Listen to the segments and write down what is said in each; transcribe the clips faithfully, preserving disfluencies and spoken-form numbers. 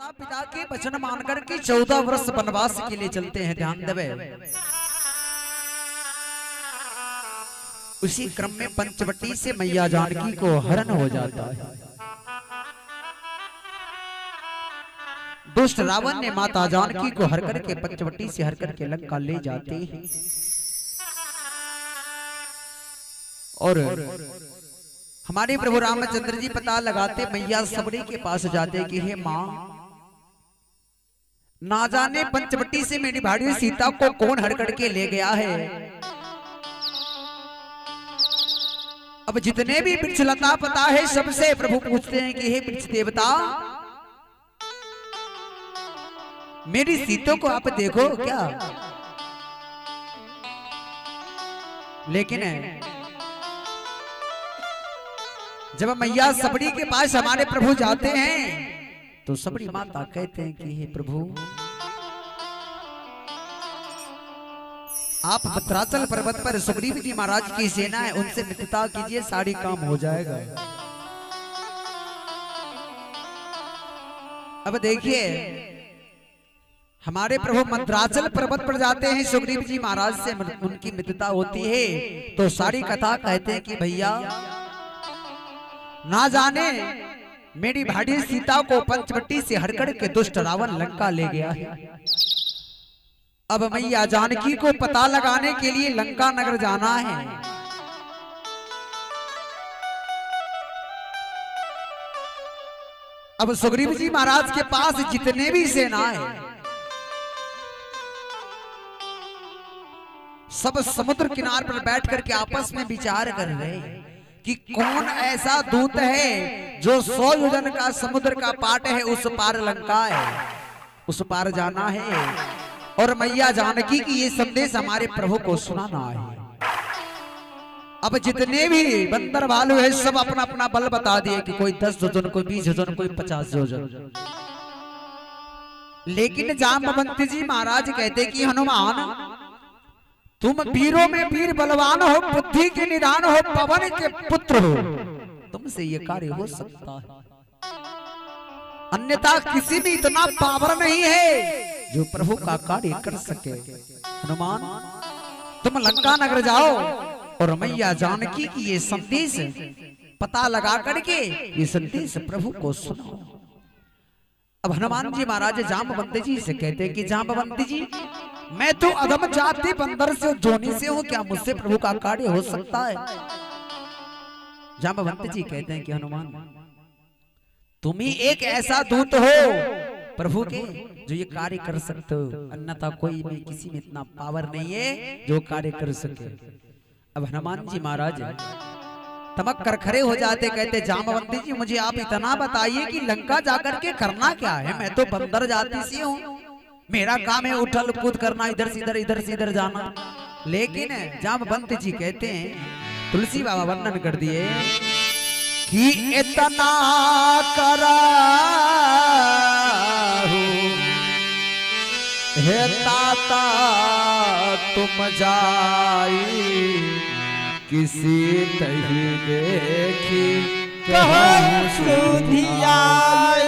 माता पिता के वचन मानकर के चौदह वर्ष वनवास के लिए चलते हैं। ध्यान देवे। उसी क्रम में पंचवटी से मैया जानकी को हरण हो जाता है। दुष्ट रावण ने माता जानकी को हर करके पंचवटी से हर करके लंका ले जाते हैं और हमारे प्रभु रामचंद्र जी पता लगाते मैया सबरी के पास जाते कि हे मां, ना जाने पंचवटी से मेरी भाड़ी सीता को कौन हर करके ले गया है। अब जितने भी वृक्ष लता पता है सबसे प्रभु पूछते हैं कि हे वृक्ष देवता, मेरी सीता को आप देखो क्या। लेकिन जब मैया सबरी के पास हमारे प्रभु जाते हैं तो सबरी माता कहते हैं कि हे प्रभु, आप भद्राचल पर्वत पर सुग्रीव जी महाराज की सेना है, उनसे मित्रता कीजिए, सारी काम हो जाएगा। अब देखिए हमारे प्रभु भद्राचल पर्वत पर जाते हैं, सुग्रीव जी महाराज से उनकी मित्रता होती है तो सारी कथा कहते हैं कि भैया ना जाने मेरी भाड़ी सीता को पंचवटी से हरकड़ के दुष्ट रावण लंका ले गया है। अब मैया जानकी को पता लगाने के लिए लंका नगर जाना है। अब सुग्रीव जी महाराज के पास जितने भी सेना है सब समुद्र किनार पर बैठ करके आपस में विचार कर रहे हैं कि कौन ऐसा दूत है जो सौ योजन का समुद्र का पाट है, उस पार लंका है, उस पार जाना है और मैया जानकी की ये संदेश हमारे प्रभु को सुनाना है। अब जितने भी बंदर भालू है सब अपना अपना बल बता दिए कि कोई दस योजन, कोई बीस योजन, कोई पचास योजन। लेकिन जाम्बवंत जी महाराज कहते कि हनुमान, तुम वीरों में वीर बलवान हो, बुद्धि के निधान हो, पवन के पुत्र हो, तुमसे ये कार्य हो सकता है, अन्यथा किसी भी इतना पावर नहीं है जो प्रभु का कार्य कर सके। हनुमान तुम लंका नगर जाओ और मैया जानकी की ये संदेश पता लगा करके ये संदेश प्रभु को सुनाओ। अब हनुमान जी महाराज जाम्बवंत जी से कहते हैं कि जाम्बवंत जी, मैं तो अधम जाति बंदर से जोनी से हूं, क्या मुझसे प्रभु का कार्य हो सकता है। जाम्बवंत जी कहते हैं कि हनुमान तुम ही एक ऐसा दूत हो प्रभु के जो ये कार्य कर सकते हो, अन्यथा कोई में किसी में इतना पावर नहीं है जो कार्य कर सके। अब हनुमान जी महाराज तमक कर खड़े हो जाते, कहते जाम्बवंत जी मुझे आप इतना बताइए कि लंका जाकर के करना क्या है। मैं तो बंदर जाति से हूँ, मेरा काम है उठल कूद करना, इधर से इधर इधर से इधर जाना। लेकिन जाम्बवंत जी कहते हैं, तुलसी बाबा वर्णन कर दिए कि इतना करा हे ताता तुम जाई, किसी तही देखी कहूं सुधियाई।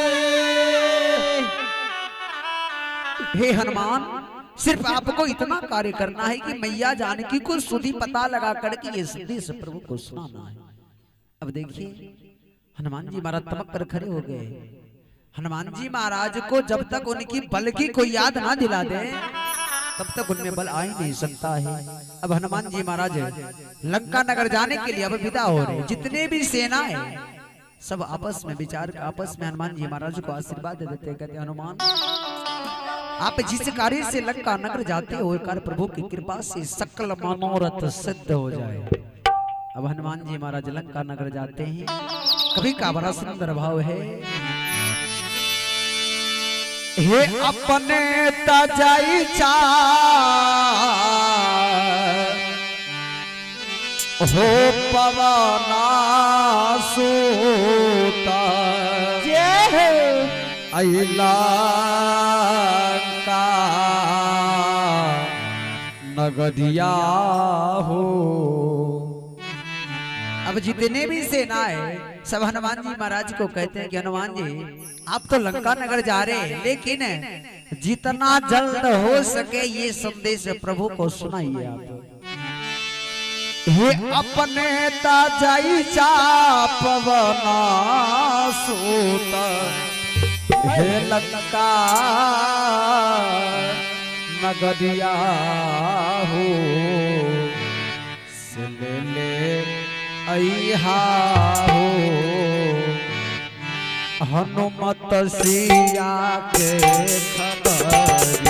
हे हनुमान, सिर्फ आपको इतना कार्य करना है कि मैया जानकी को सुधी पता लगा करके ये संदेश प्रभु को सुनाना है। अब देखिए हनुमान जी महाराज तमक कर खड़े हो गए। हनुमान जी महाराज को जब तक उनकी बल की कोई याद ना दिला दे तब तक उनमें बल आ ही नहीं सकता है। अब हनुमान जी महाराज लंका नगर जाने के लिए अब विदा हो रहे। जितने भी सेना है सब आपस में विचार आपस में हनुमान जी महाराज को आशीर्वाद देते, कहते हनुमान आप जिस कार्य से लंका नगर जाते हो कार्य प्रभु की कृपा से सकल मनोरथ सिद्ध हो जाए। अब हनुमान जी महाराज लंका नगर जाते हैं। कभी का बड़ा सुंदर भाव है, हे अपने तजाई चा हो पवना सूता अला का नगदिया हो। अब जितने भी सेना है सब हनुमान जी महाराज को कहते हैं कि हनुमान जी आप तो लंका नगर जा रहे हैं, लेकिन जितना जल्द हो सके ये संदेश प्रभु को सुनाइए आप। हे अपने ताजाई चा पवन सूत, हे लंका नगरिया हो से ले ले अइहा हो हनुमत सिया के खबरिया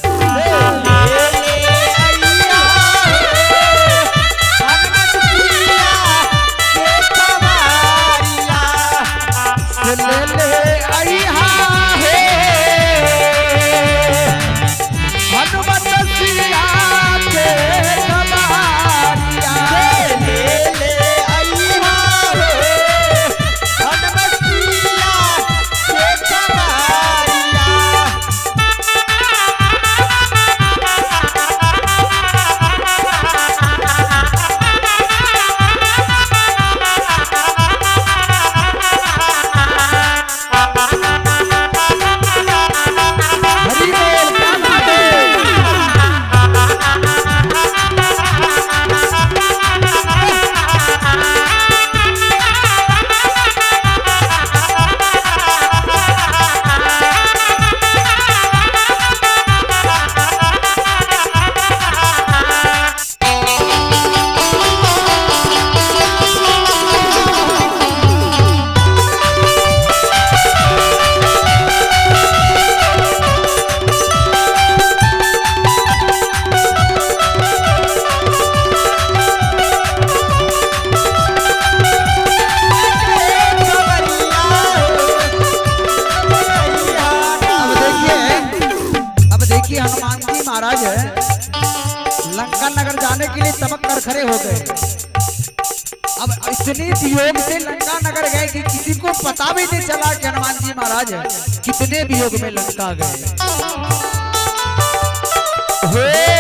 महाराज लंका नगर जाने के लिए तमक कर खड़े हो गए। अब इतनी वियोग से लंका नगर गए कि किसी को पता भी नहीं चला कि हनुमान जी महाराज कितने वियोग में लंका गए।